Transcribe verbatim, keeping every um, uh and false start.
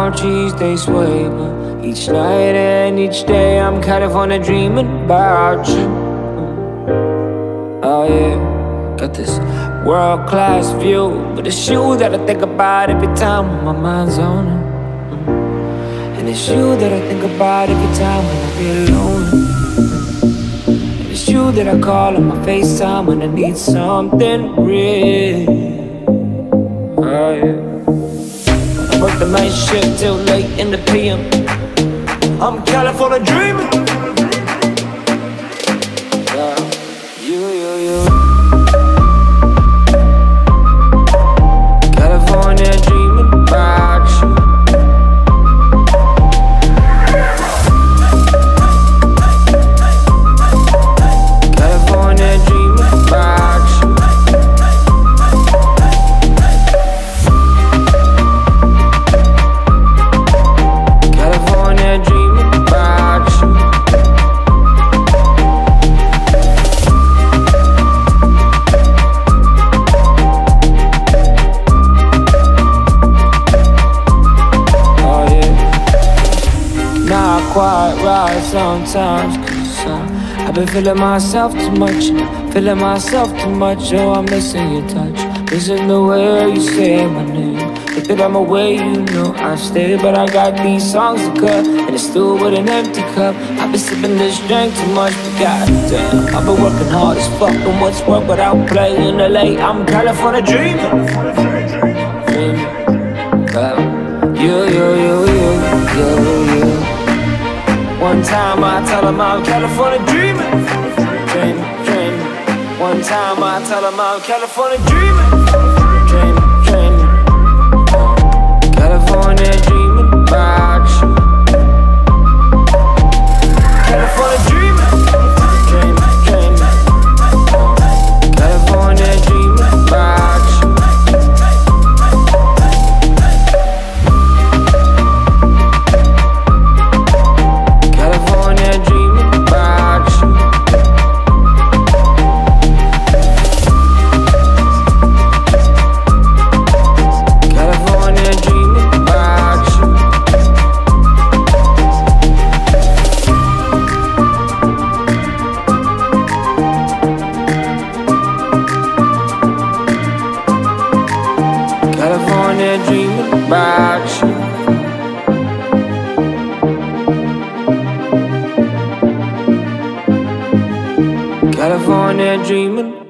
cheese, they sway me. Each night and each day I'm California dreaming about you. Oh yeah, got this world-class view, but it's you that I think about every time when my mind's on it. And it's you that I think about every time when I get alone. And it's you that I call on my FaceTime when I need something real. Oh yeah, I work the night shift till late in the P M. I'm California dreaming. Yeah, you, you, you. California dreaming about you. California dreaming about you. California dreaming about you. Oh yeah, not quite right sometimes, 'cause uh, I've been feeling myself too much, feeling myself too much. Oh, I'm missing your touch, missing the way you say my name. If that I'm away, you know I stay, but I got these songs to cut, and it's still with an empty cup. I've been sipping this drink too much, but goddamn, I've been working hard as fuck, and what's work without playing L A? I'm California dreaming, dreaming about you, you, you, you, you, you. One time I tell them I'm California dreaming, dreaming, dreaming. One time I tell them I'm California dreaming, dreaming, dreaming. California dreaming about you. California dreaming, dreaming, dreaming. California dreaming about you. California dreaming about you. California dreaming about you. California dreaming about you. California dreaming